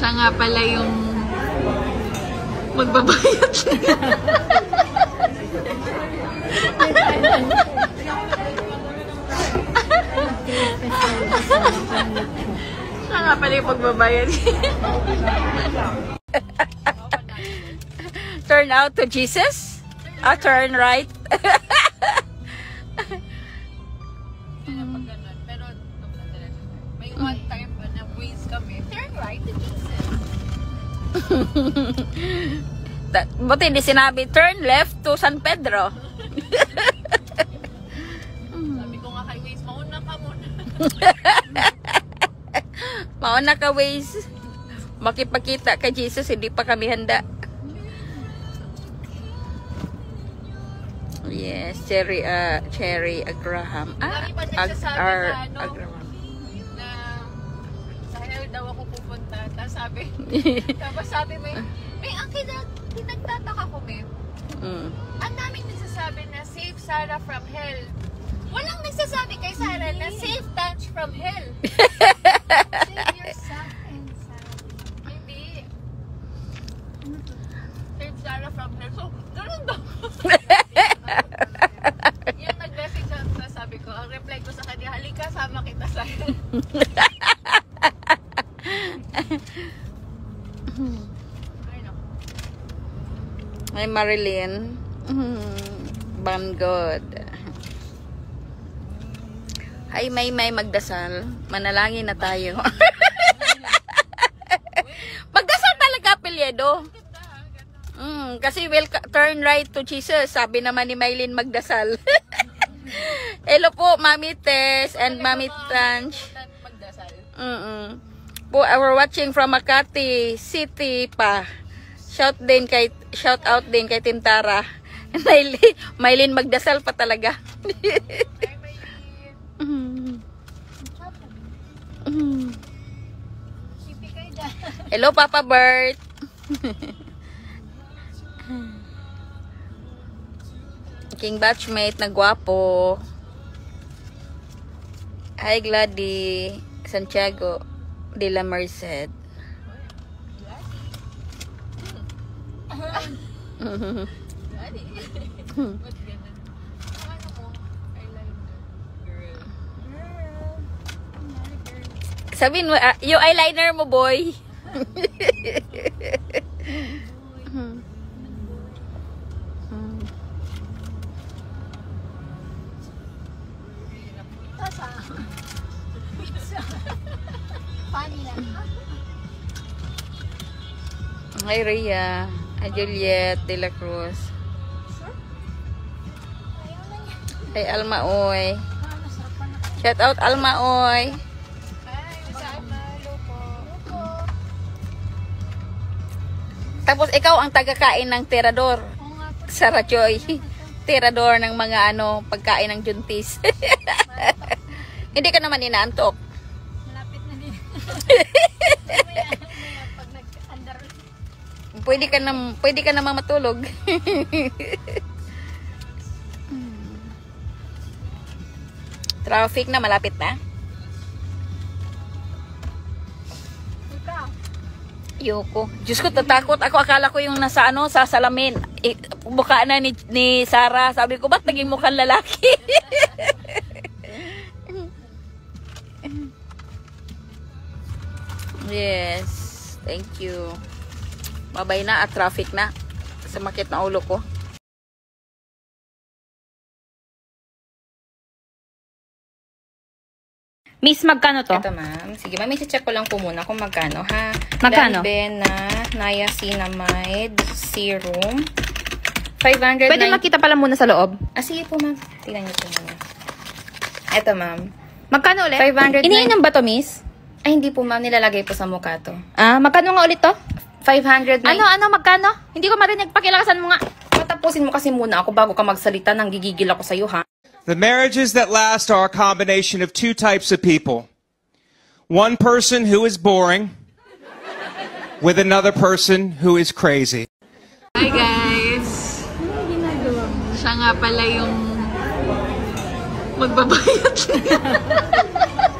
Siya nga pala yung magbabayad siya. Siya nga pala yung magbabayad. Turn out to Jesus? Turn right? Pero may one time pa na ways kami. Turn right to Jesus. Buti hindi sinabi, turn left to San Pedro. Sabi ko nga kay Waze, mauna ka muna. Mauna ka, Waze. Makipagkita kay Jesus, hindi pa kami handa. Yes, Cherry Abraham. Lagi pa nagsasabi na Abraham. Na sa hell daw ako pupunta. Tapos sabi may ang pinagtataka ko, may. Ang daming nagsasabi na save Sarah from hell. Walang nagsasabi kay Sarah na save Tanch from hell. Save yourself and Sarah. Hindi. Save Sarah from hell. So, ganun daw. Yung nag-message na sabi ko, ang reply ko sa kanya, halika, sama kita sa hell. Hi, Marilyn. Bangod. Hi, May magdasal. Manalangin na tayo. Magdasal talaga, Pilyedo. Kasi turn right to Jesus. Sabi naman ni Maylin magdasal. Hello po, Mami Tess and Mami Tanch. We're watching from Makati City pa. Shout out din kay Tintara. Maylin magdasal pa talaga. Hello, Papa Bert. King batchmate na gwapo. Hi, Gladys Santiago de la Merced. Sabihin mo, yung eyeliner mo, boy. Hi, Rhea. Hi, Juliet de la Cruz. Hi, Alma Oy. Shout out, Alma Oy. Tapos ikaw ang tagakain ng tirador. Sarah Joy. Tirador ng mga pagkain ng juntis. Hindi ka naman inaantok. Malapit na din. Pwede ka naman matulog. Traffic na, malapit na. Yoko. Diyos ko, tatakot ako. Akala ko yung nasa sa salamin. Mukha na ni Sarah. Sabi ko, ba't naging mukhang lalaki? Yes. Thank you. Babay na at traffic na. Sumakit na ulo ko. Miss, magkano to? Ito, ma'am. Sige, ma'am, i-check ko lang po muna kung magkano, ha? Magkano? Na niacinamide serum. 500. Pwede makita pala muna sa loob. Sige po, ma'am. Tingnan niyo po muna. Ito, ma'am. Magkano ulit? 500. Iniinom ba to, miss? Ay, hindi po, ma'am. Nilalagay po sa mukha to. Magkano nga ulit to? 500. Magkano? Hindi ko marinig. Pakilakasan mo nga. Patapusin mo kasi muna ako bago ka magsalita. Nang gigigil ako sa'yo, ha? The marriages that last are a combination of two types of people. One person who is boring with another person who is crazy. Hi guys! Siya nga pala yung magbabayad siya.